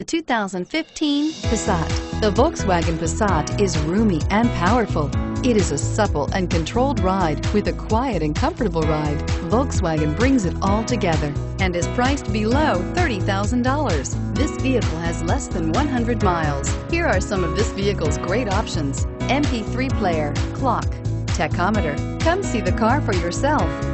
The 2015 Passat. The Volkswagen Passat is roomy and powerful. It is a supple and controlled ride with a quiet and comfortable ride. Volkswagen brings it all together and is priced below $30,000. This vehicle has less than 100 miles. Here are some of this vehicle's great options: MP3 player, clock, tachometer. Come see the car for yourself.